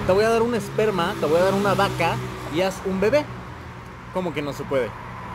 te voy a dar un esperma, te voy a dar una vaca y haz un bebé. ¿Cómo que no se puede?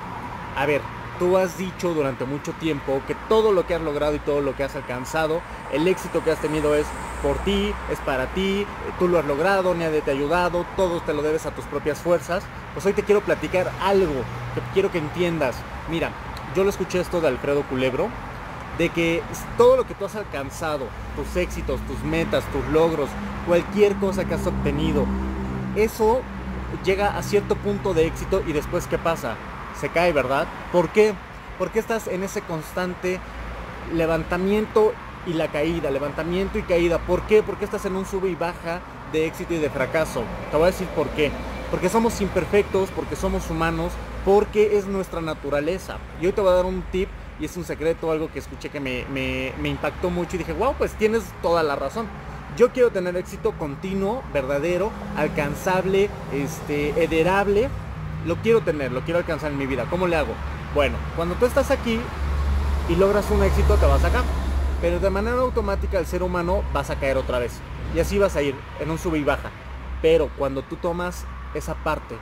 A ver, tú has dicho durante mucho tiempo que todo lo que has logrado y todo lo que has alcanzado, el éxito que has tenido es por ti, es para ti, tú lo has logrado, nadie te ha ayudado, todo te lo debes a tus propias fuerzas. Pues hoy te quiero platicar algo que quiero que entiendas. Mira, yo lo escuché esto de Alfredo Culebro, de que todo lo que tú has alcanzado, tus éxitos, tus metas, tus logros, cualquier cosa que has obtenido, eso llega a cierto punto de éxito y después ¿qué pasa? Se cae, ¿verdad? ¿Por qué? Porque estás en ese constante levantamiento y la caída, levantamiento y caída. ¿Por qué? Porque estás en un sube y baja de éxito y de fracaso. Te voy a decir por qué. Porque somos imperfectos, porque somos humanos, porque es nuestra naturaleza. Y hoy te voy a dar un tip y es un secreto, algo que escuché que me impactó mucho y dije, wow, pues tienes toda la razón. Yo quiero tener éxito continuo, verdadero, alcanzable, ederable. Lo quiero tener, lo quiero alcanzar en mi vida. ¿Cómo le hago? Bueno, cuando tú estás aquí y logras un éxito, te vas acá. Pero de manera automática el ser humano vas a caer otra vez. Y así vas a ir en un sube y baja. Pero cuando tú tomas esa parte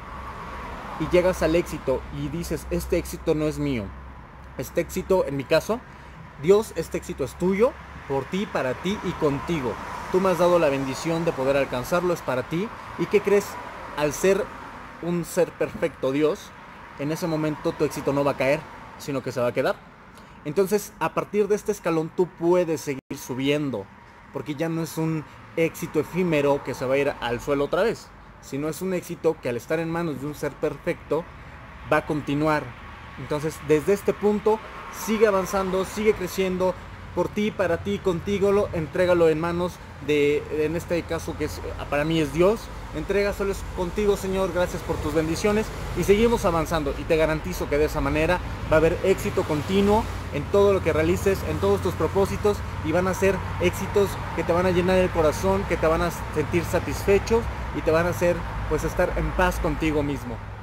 y llegas al éxito y dices, este éxito no es mío. Este éxito, en mi caso, Dios, este éxito es tuyo, por ti, para ti y contigo. Tú me has dado la bendición de poder alcanzarlo, es para ti. ¿Y qué crees? Al ser un ser perfecto Dios, en ese momento tu éxito no va a caer, sino que se va a quedar. Entonces, a partir de este escalón tú puedes seguir subiendo, porque ya no es un éxito efímero que se va a ir al suelo otra vez, sino es un éxito que al estar en manos de un ser perfecto va a continuar. Entonces, desde este punto, sigue avanzando, sigue creciendo, por ti, para ti, contigo, entrégalo en manos de, en este caso que es, para mí es Dios. Entrégaselo contigo, Señor, gracias por tus bendiciones y seguimos avanzando y te garantizo que de esa manera va a haber éxito continuo en todo lo que realices, en todos tus propósitos, y van a ser éxitos que te van a llenar el corazón, que te van a sentir satisfechos y te van a hacer pues estar en paz contigo mismo.